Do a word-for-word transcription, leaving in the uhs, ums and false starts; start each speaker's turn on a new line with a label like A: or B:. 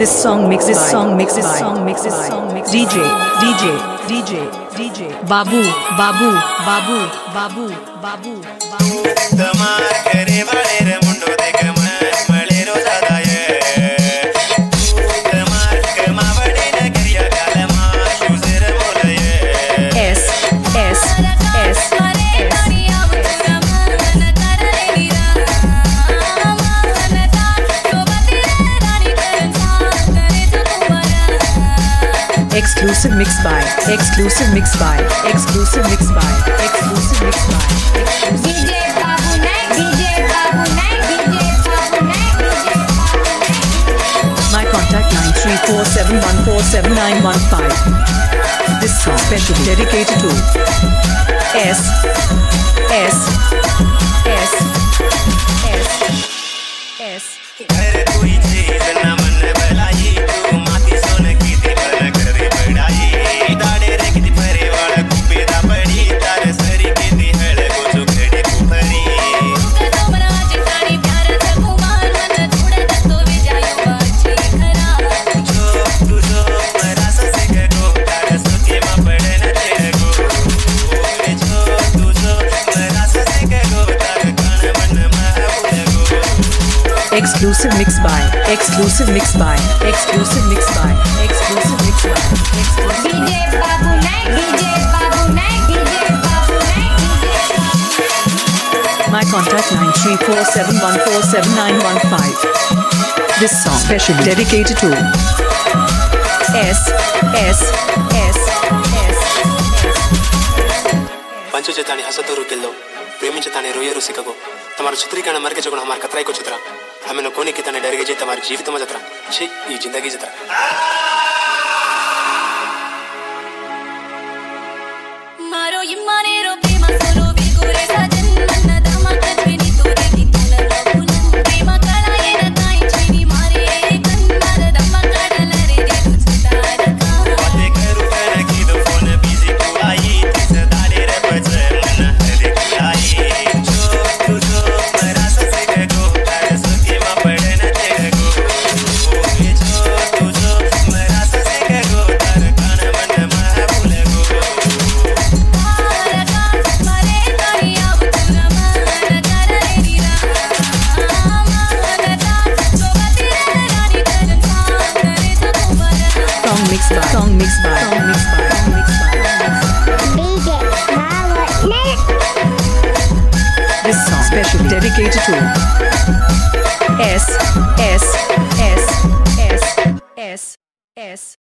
A: This song mixes this song mixes this song mixes this song mixes D J D J D J D J Babu Babu Babu Babu Babu Babu
B: Tamar करे वाले रे मुंडो देख मन मले रोजा दाये तमार कमा बड़े न करिया कालमा शुजर बोलये
A: S S S Exclusive mix by exclusive mix by exclusive mix by exclusive mix by
C: D J Babu Naik D J Babu Naik D J Babu Naik D J Babu Naik.
A: My contact nine three four seven one four seven nine one five. This song specially dedicated to S S S S S
B: घर कोई चीज न मन भलाई तू माती सोन की दीवार करे बड़ाई दाड़े रे की परे वाला कुपे दा पड़ी तार सरी के दिहड़ को जो खड़े कुपरी
C: तो मरा चितानी प्यार से कुमार मन थोड़े तो भी जायो बाची खरा
B: जो तू जो मरा से के गो तार सोके मा पड़े न तेरे गो ओ जो तू जो मरा से के गो तार कान मन मा भूले गो
A: Exclusive mix by exclusive mix by exclusive mix by exclusive mix by exclusive
C: D J Babu Naik D J Babu Naik D J Babu Naik D J Babu Naik.
A: My contact nine three four seven one four seven nine one five. This song specially dedicated to S S S S
D: पंचो जतानी हसतोरु केल्लो प्रेमी जतानी रोये रुसिकगो तमार चित्रीकरण मरके जगण हमार कतराई को चित्रा हमें न कोनी कितने डर गए जे तमार जीवित में जतरा छी ये जिंदगी जतरा
C: मारो इम्माने रो प्रेमा सोरो बिगुरे सजन मन धमक छेनी तोरे की तल फुलन प्रेमा कला ये न काई छेनी मारे कन मर धमक डल रे दे तुझता रखा
B: बातें करू कर की दो फोन बिजी को आई तिस दाले रे बज मन हरे आई जो तू जो मरा से के गो तार सोके मा पड़े न तेरे गो ओ जो तू जो मरा से के गो तार कान मन मा भूले गो
C: तारका मरे तोरिया बुतुरा मन कर रे नीरा मानता तो बतिरे रानी करन सा करे तो Kumar
A: song mix by song mix by song mix by song mix by
C: D J Babu Naik.
A: This song specially dedicated to S S S S S S